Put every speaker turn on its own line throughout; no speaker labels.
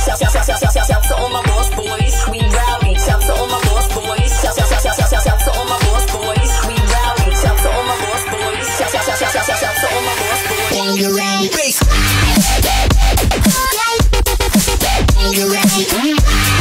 Shout to all my lost boys, we rowdy. Shout to all my lost boys. Shout to all my lost boys, we rowdy. Shout to all my lost boys. Shout to all my lost boys. And you're ready. And you're ready.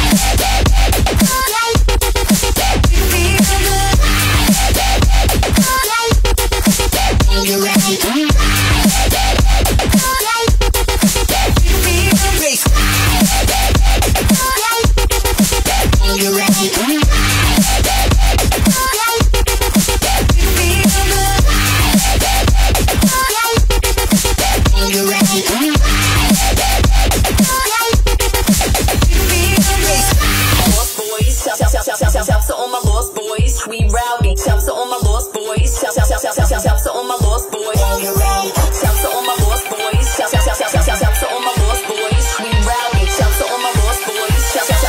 Shout to all my lost boys, we rowdy. Shout to all my lost boys. Shout to all my lost boys. Shout to all my lost boys. Shout to all my lost boys, we rowdy. Shout to all my lost boys.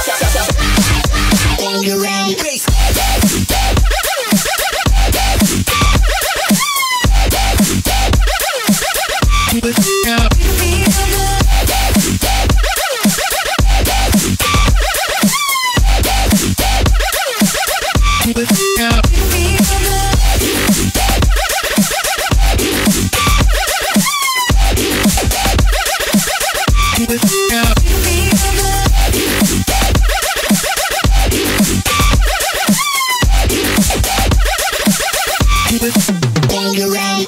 And you're ready. And you're ready.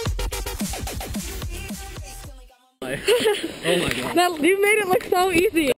Oh my god.
You made it look so easy.